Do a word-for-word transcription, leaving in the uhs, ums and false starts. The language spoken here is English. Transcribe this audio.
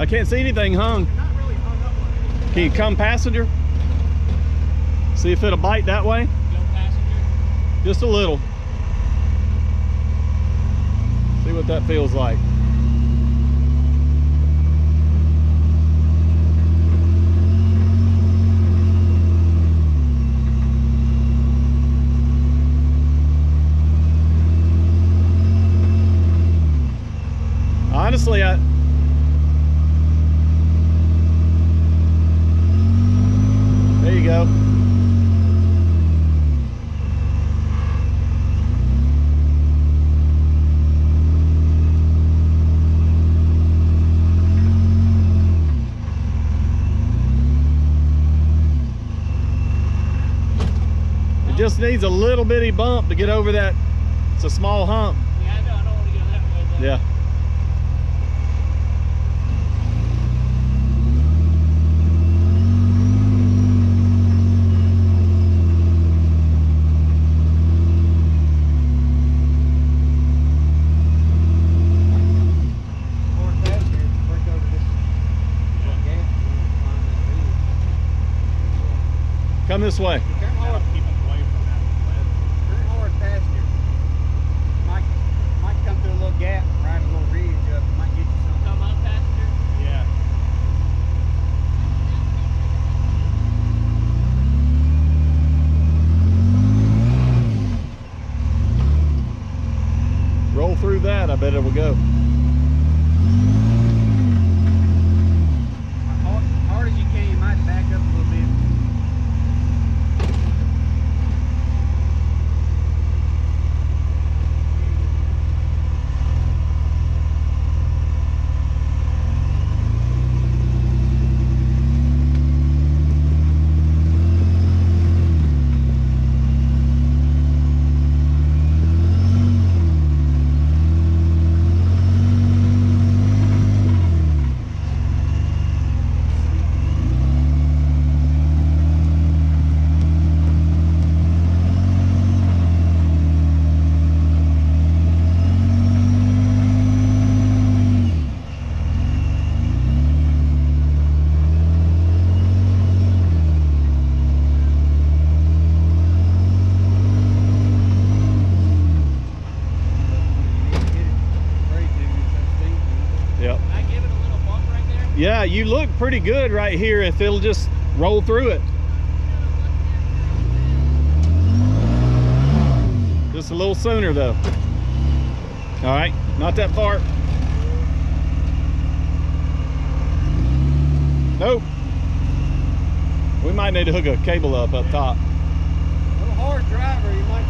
I can't see anything hung. Not really hung up on anything. Can you come passenger? See if it'll bite that way? Go passenger. Just a little. See what that feels like. Honestly, I there you go. It just needs a little bitty bump to get over that. It's a small hump. Yeah, I know. I don't want to go that way though. Yeah. Come this way. Turn hard. Keep away from that ledge. Turn hard past here. Might, might come through a little gap, ride a little ridge up. Might get you something. Come on, passenger. Yeah. Roll through that, I bet it will go. Hard, hard as you can, you might back up a little bit. Yeah, you look pretty good right here if it'll just roll through it. Just a little sooner though. All right, not that far. Nope. We might need to hook a cable up up top. A little hard driver, you might